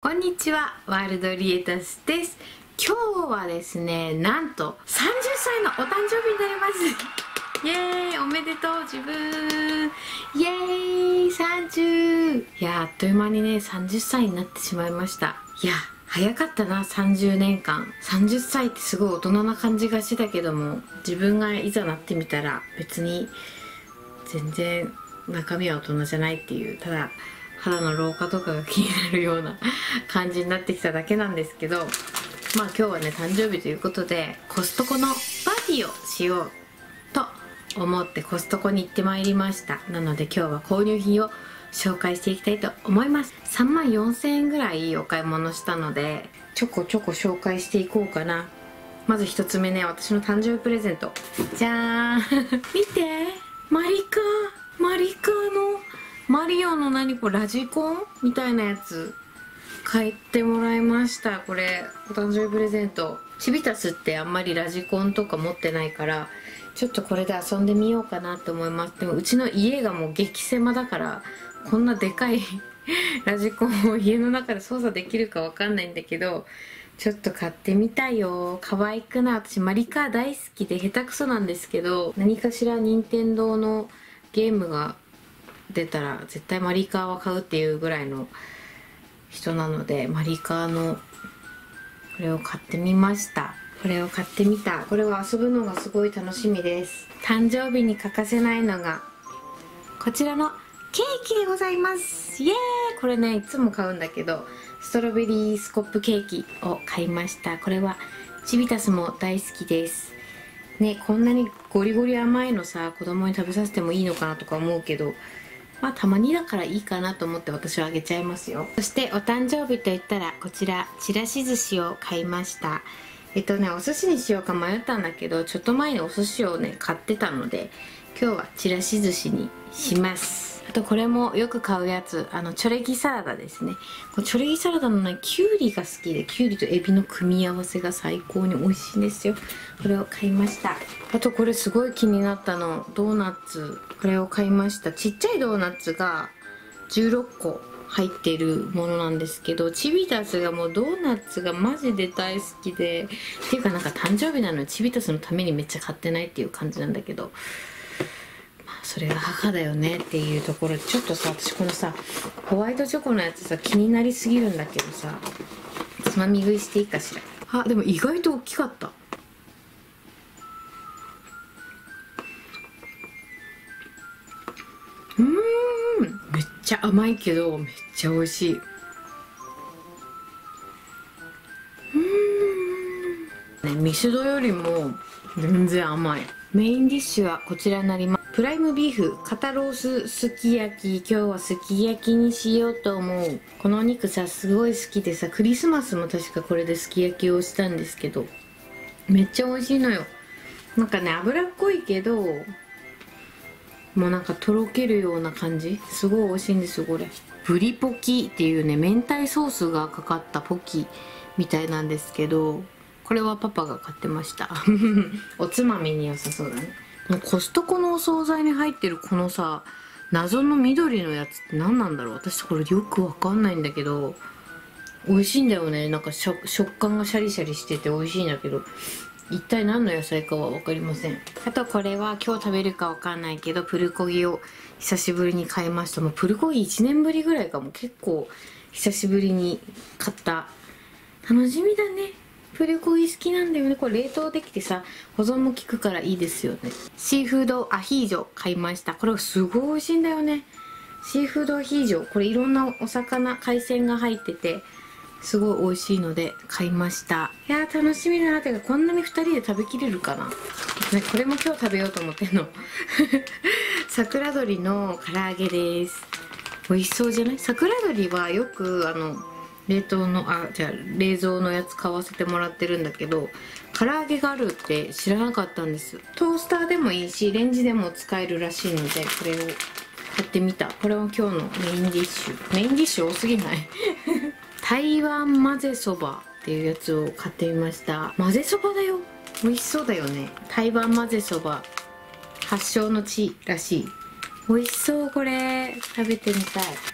こんにちは、ワールドリエタスです。今日はですね、なんと30歳のお誕生日になります。イエーイ、おめでとう自分。イエーイ、30。いや、あっという間にね、30歳になってしまいました。いや、早かったな、30年間。30歳ってすごい大人な感じがしてたけども、自分がいざなってみたら別に全然中身は大人じゃないっていう、ただ肌の老化とかが気になるような感じになってきただけなんですけど、まあ今日はね、誕生日ということでコストコのパーティーをしようと思ってコストコに行ってまいりました。なので今日は購入品を紹介していきたいと思います。3万4000円ぐらいお買い物したので、ちょこちょこ紹介していこうかな。まず1つ目ね、私の誕生日プレゼント。じゃーん見て、マリカのマリオの何これ、ラジコンみたいなやつ買ってもらいました。これお誕生日プレゼント。チビタスってあんまりラジコンとか持ってないから、ちょっとこれで遊んでみようかなと思います。でもうちの家がもう激狭だから、こんなでかいラジコンを家の中で操作できるかわかんないんだけど、ちょっと買ってみたいよ。可愛くない？私マリカ大好きで下手くそなんですけど、何かしら任天堂のゲームが出たら絶対マリカーは買うっていうぐらいの人なので、マリカーのこれを買ってみました。これを買ってみた。これは遊ぶのがすごい楽しみです。誕生日に欠かせないのがこちらのケーキでございます。イエーイ。これね、いつも買うんだけど、ストロベリースコップケーキを買いました。これはチビタスも大好きですね。こんなにゴリゴリ甘いのさ、子供に食べさせてもいいのかなとか思うけど、まあたまにだからいいかなと思って私はあげちゃいますよ。そしてお誕生日といったらこちら、ちらし寿司を買いました。お寿司にしようか迷ったんだけど、ちょっと前にお寿司をね買ってたので、今日はちらし寿司にします。あとこれもよく買うやつ、チョレギサラダですね。これチョレギサラダのね、きゅうりが好きで、きゅうりとエビの組み合わせが最高に美味しいんですよ。これを買いました。あとこれすごい気になったの、ドーナツ。これを買いました。ちっちゃいドーナツが16個入っているものなんですけど、チビタスがもうドーナツがマジで大好きで、っていうかなんか誕生日なのにチビタスのためにめっちゃ買ってないっていう感じなんだけど、それが母だよねっていうところで、ちょっとさ、私このさホワイトチョコのやつさ気になりすぎるんだけどさ、つまみ食いしていいかしら。あ、でも意外と大きかった。めっちゃ甘いけどめっちゃ美味しい。ミスドよりも全然甘い。メインディッシュはこちらになります。プライムビーフ肩ロースすき焼き。今日はすき焼きにしようと思う。このお肉さすごい好きでさ、クリスマスも確かこれですき焼きをしたんですけど、めっちゃ美味しいのよ。なんかね、脂っこいけどもうなんかとろけるような感じ、すごい美味しいんですよ。これブリポキっていうね、明太ソースがかかったポキみたいなんですけど、これはパパが買ってましたおつまみに良さそうだね。コストコのお惣菜に入ってるこのさ、謎の緑のやつって何なんだろう。私これよくわかんないんだけど美味しいんだよね。なんか食感がシャリシャリしてて美味しいんだけど、一体何の野菜かは分かりません。あとこれは今日食べるか分かんないけど、プルコギを久しぶりに買いました。もうプルコギ1年ぶりぐらいかも。結構久しぶりに買った。楽しみだね。プルコギ好きなんだよね。これ冷凍できてさ、保存も効くからいいですよね。シーフードアヒージョ買いました。これすごい美味しいんだよね。シーフードアヒージョ、これいろんなお魚、海鮮が入っててすごい美味しいので買いました。いやー楽しみだな。てかこんなに2人で食べきれるかな、ね、これも今日食べようと思ってんの桜鶏の唐揚げです。美味しそうじゃない？桜鶏はよく冷凍の冷蔵のやつ買わせてもらってるんだけど、唐揚げがあるって知らなかったんです。トースターでもいいしレンジでも使えるらしいので、これを買ってみた。これは今日のメインディッシュ。メインディッシュ多すぎない台湾混ぜそばっていうやつを買ってみました。混ぜそばだよ。美味しそうだよね。台湾混ぜそば発祥の地らしい。美味しそう。これ食べてみたい。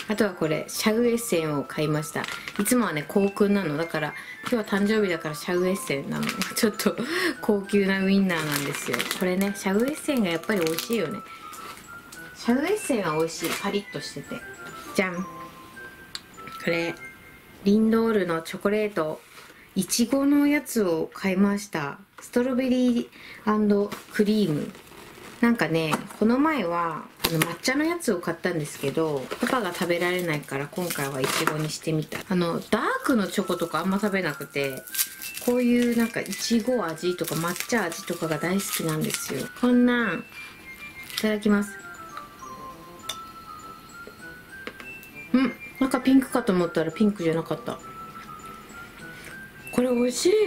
あとはこれシャウエッセンを買いました。いつもはね高級なのだから、今日は誕生日だからシャウエッセンなの。ちょっと高級なウインナーなんですよ。これねシャウエッセンがやっぱり美味しいよね。シャウエッセンは美味しい。パリッとしてて。じゃん、これリンドールのチョコレートいちごのやつを買いました。ストロベリー&クリーム。なんかねこの前は抹茶のやつを買ったんですけど、パパが食べられないから今回はいちごにしてみた。ダークのチョコとかあんま食べなくて、こういうなんかいちご味とか抹茶味とかが大好きなんですよ。こんなんいただきます。なんかピンクかと思ったらピンクじゃなかった。これ美味しい。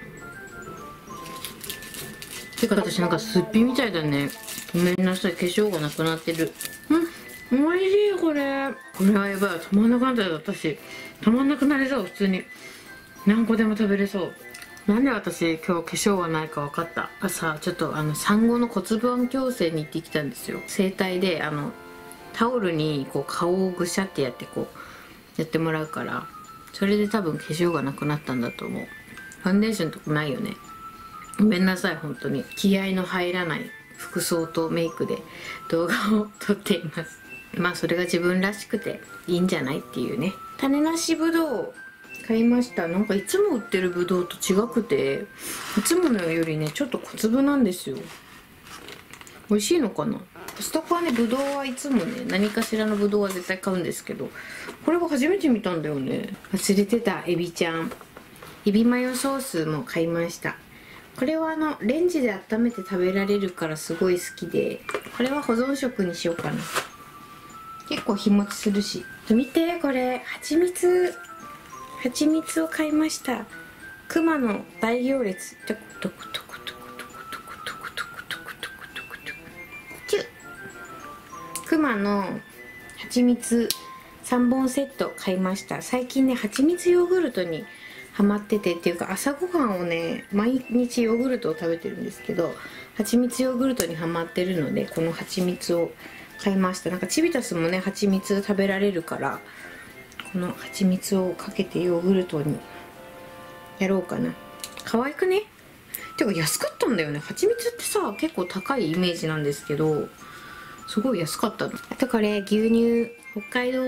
てか私なんかすっぴんみたいだね。ごめんなさい、化粧がなくなってる。美味しい。これはやばい。止まんなくなったよ。私止まんなくなりそう。普通に何個でも食べれそう。なんで私今日化粧がないか分かった。朝ちょっと産後の骨盤矯正に行ってきたんですよ。整体でタオルにこう顔をぐしゃってやってこうやってもらうから、それで多分化粧がなくなったんだと思う。ファンデーションとかないよね。ごめんなさい。本当に気合の入らない服装とメイクで動画を撮っています。まあそれが自分らしくていいんじゃないっていうね。種なしぶどう買いました。なんかいつも売ってるぶどうと違くて、いつものよりねちょっと小粒なんですよ。美味しいのかな。コストコはねぶどうはいつもね何かしらのぶどうは絶対買うんですけど、これは初めて見たんだよね。忘れてた。エビちゃんエビマヨソースも買いました。これはレンジで温めて食べられるからすごい好きで、これは保存食にしようかな。結構日持ちするし。見てこれ蜂蜜を買いました。クマの大行列。トクトクトクトクトクトクトクトクトクトクトクトクチュッ。クマの蜂蜜3本セット買いました。最近ね蜂蜜ヨーグルトにハマってて、っていうか朝ごはんをね毎日ヨーグルトを食べてるんですけど、蜂蜜ヨーグルトにハマってるのでこの蜂蜜を買いました。なんかチビタスもね蜂蜜食べられるから、この蜂蜜をかけてヨーグルトにやろうかな。可愛くね。てか安かったんだよね。蜂蜜ってさ結構高いイメージなんですけど、すごい安かったの。あとこれ牛乳北海道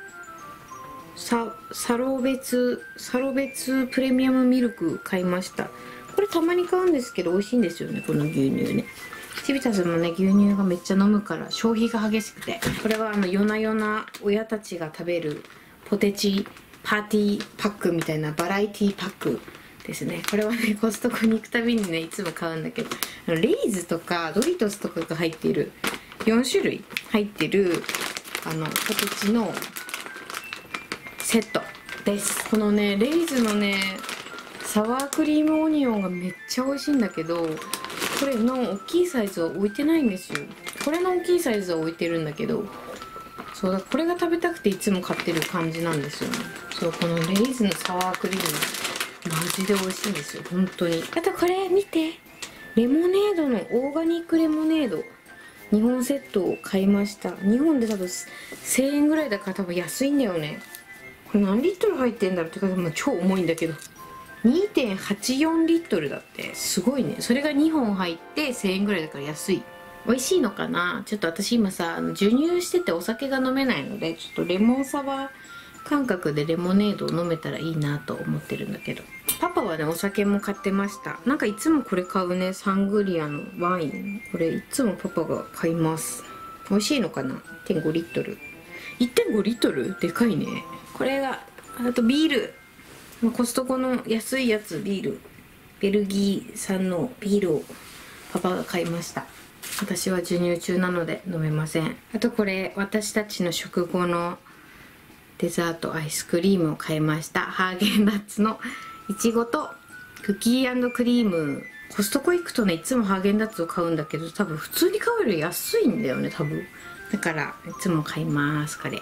サロベツプレミアムミルク買いました。これたまに買うんですけど美味しいんですよね、この牛乳ね。チビタスもね牛乳がめっちゃ飲むから消費が激しくて、これは夜な夜な親たちが食べるポテチパーティーパックみたいなバラエティパックですね。これはねコストコに行くたびにねいつも買うんだけど、レイズとかドリトスとかが入っている4種類入ってるポテチのセットです。このねレイズのねサワークリームオニオンがめっちゃ美味しいんだけど、これの大きいサイズは置いてないんですよ。これの大きいサイズは置いてるんだけど、そうだ、これが食べたくていつも買ってる感じなんですよね。そう、このレイズのサワークリームマジで美味しいんですよ本当に。あとこれ見て、レモネードのオーガニックレモネード2本セットを買いました。2本で多分1000円ぐらいだから多分安いんだよね。これ何リットル入ってんだろうってか、もう超重いんだけど 2.84 リットルだって。すごいね。それが2本入って1000円ぐらいだから安い。美味しいのかな。ちょっと私今さ授乳しててお酒が飲めないので、ちょっとレモンサワー感覚でレモネードを飲めたらいいなと思ってるんだけど、パパはねお酒も買ってました。なんかいつもこれ買うね、サングリアのワイン。これいつもパパが買います。美味しいのかな。 1.5 リットル 1.5 リットルでかいね。これが、あとビール、コストコの安いやつ、ビールベルギー産のビールをパパが買いました。私は授乳中なので飲めません。あとこれ私たちの食後のデザートアイスクリームを買いました。ハーゲンダッツのいちごとクッキー&クリーム。コストコ行くとねいつもハーゲンダッツを買うんだけど、多分普通に買うより安いんだよね多分。だからいつも買いますこれ。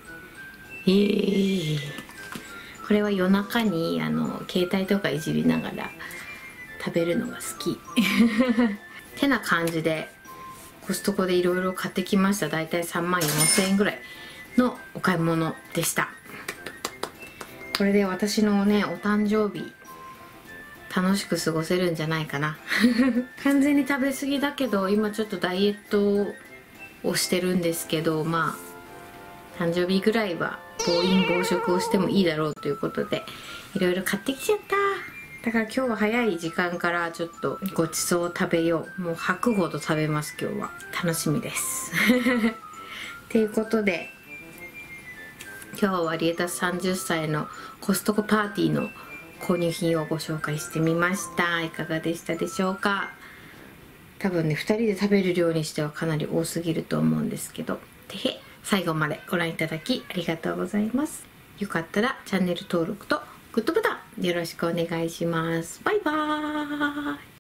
これは夜中に携帯とかいじりながら食べるのが好きてな感じでコストコでいろいろ買ってきました。だいたい3万4000円ぐらいのお買い物でした。これで私のねお誕生日楽しく過ごせるんじゃないかな完全に食べ過ぎだけど今ちょっとダイエットをしてるんですけど、まあ誕生日ぐらいは暴飲暴食をしてもいいだろうということでいろいろ買ってきちゃった。だから今日は早い時間からちょっとごちそうを食べよう。もう吐くほど食べます。今日は楽しみですということで今日はリエタス30歳のコストコパーティーの購入品をご紹介してみました。いかがでしたでしょうか。多分ね2人で食べる量にしてはかなり多すぎると思うんですけど、てへ最後までご覧いただきありがとうございます。よかったらチャンネル登録とグッドボタンよろしくお願いします。バイバーイ。